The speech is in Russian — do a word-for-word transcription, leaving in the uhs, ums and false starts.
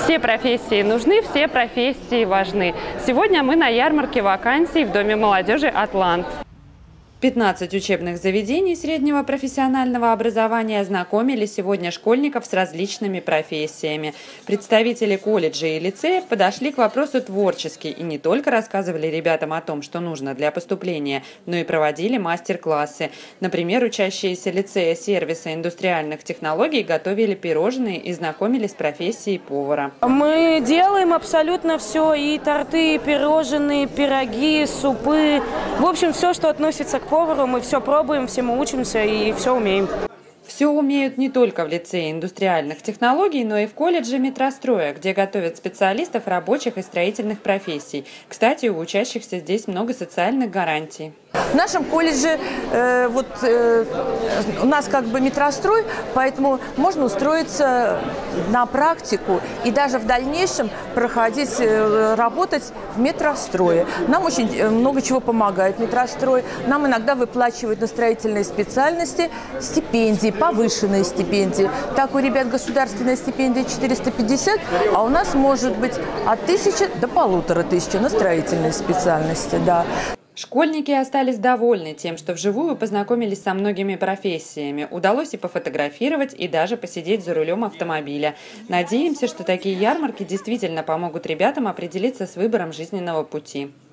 Все профессии нужны, все профессии важны. Сегодня мы на ярмарке вакансий в Доме молодежи «Атлант». пятнадцать учебных заведений среднего профессионального образования ознакомили сегодня школьников с различными профессиями. Представители колледжей и лицеев подошли к вопросу творчески и не только рассказывали ребятам о том, что нужно для поступления, но и проводили мастер-классы. Например, учащиеся лицея сервиса индустриальных технологий готовили пирожные и знакомились с профессией повара. Мы делаем абсолютно все: и торты, и пирожные, пироги, супы. В общем, все, что относится к повару, мы все пробуем, всему учимся и все умеем. Все умеют не только в лицее индустриальных технологий, но и в колледже метростроя, где готовят специалистов рабочих и строительных профессий. Кстати, у учащихся здесь много социальных гарантий. В нашем колледже э, вот, э, у нас как бы метрострой, поэтому можно устроиться на практику и даже в дальнейшем проходить, э, работать в метрострое. Нам очень много чего помогает метрострой. Нам иногда выплачивают на строительные специальности стипендии, повышенные стипендии. Так, у ребят государственная стипендия четыреста пятьдесят, а у нас может быть от тысячи до полутора тысяч на строительные специальности. Да. Школьники остались довольны тем, что вживую познакомились со многими профессиями. Удалось и пофотографировать, и даже посидеть за рулем автомобиля. Надеемся, что такие ярмарки действительно помогут ребятам определиться с выбором жизненного пути.